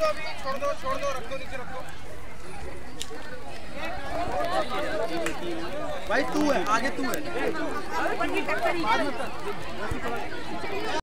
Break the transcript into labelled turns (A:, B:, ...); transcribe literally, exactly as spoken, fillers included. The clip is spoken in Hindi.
A: दो अभी, छोड़ दो छोड़ दो, रख दो नीचे रख दो भाई। तू है आगे, तू है।